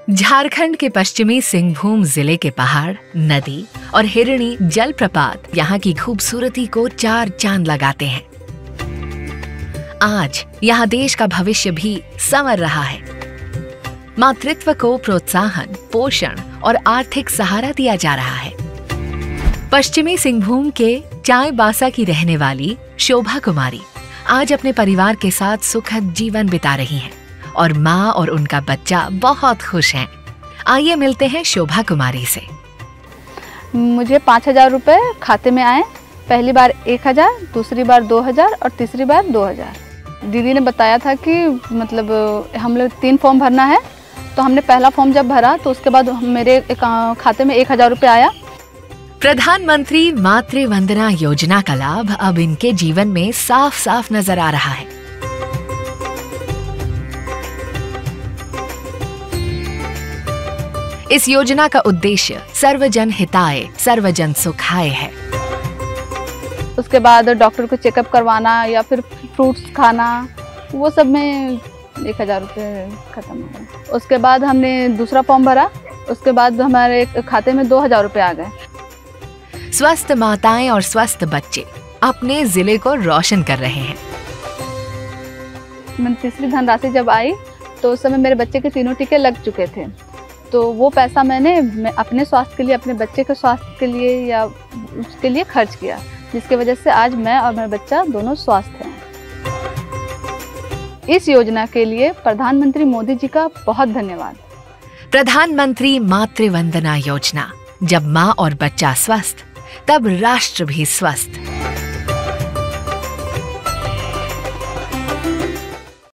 झारखंड के पश्चिमी सिंहभूम जिले के पहाड़, नदी और हिरणी जलप्रपात यहाँ की खूबसूरती को चार चांद लगाते हैं। आज यहाँ देश का भविष्य भी संवर रहा है। मातृत्व को प्रोत्साहन, पोषण और आर्थिक सहारा दिया जा रहा है। पश्चिमी सिंहभूम के चाईबासा की रहने वाली शोभा कुमारी आज अपने परिवार के साथ सुखद जीवन बिता रही हैं और माँ और उनका बच्चा बहुत खुश हैं। आइए मिलते हैं शोभा कुमारी से। मुझे 5,000 रुपये खाते में आए। पहली बार 1,000, दूसरी बार 2,000 और तीसरी बार 2,000। दीदी ने बताया था कि मतलब हम लोग 3 फॉर्म भरना है, तो हमने पहला फॉर्म जब भरा तो उसके बाद मेरे खाते में 1,000 रुपये आया। प्रधानमंत्री मातृ वंदना योजना का लाभ अब इनके जीवन में साफ साफ नजर आ रहा है। इस योजना का उद्देश्य सर्वजन हिताय सर्वजन सुखाय है। उसके बाद डॉक्टर को चेकअप करवाना या फिर फ्रूट्स खाना, वो सब में 1,000 रुपये खत्म हो गए। उसके बाद हमने दूसरा फॉर्म भरा, उसके बाद हमारे खाते में 2,000 रुपये आ गए। स्वस्थ माताएं और स्वस्थ बच्चे अपने जिले को रोशन कर रहे हैं। मैंने तीसरी धनराशि जब आई तो उस समय मेरे बच्चे के 3 टीके लग चुके थे, तो वो पैसा मैंने अपने स्वास्थ्य के लिए, अपने बच्चे के स्वास्थ्य के लिए या उसके लिए खर्च किया, जिसकी वजह से आज मैं और मेरा बच्चा दोनों स्वस्थ हैं। इस योजना के लिए प्रधानमंत्री मोदी जी का बहुत धन्यवाद। प्रधानमंत्री मातृ वंदना योजना, जब माँ और बच्चा स्वस्थ तब राष्ट्र भी स्वस्थ।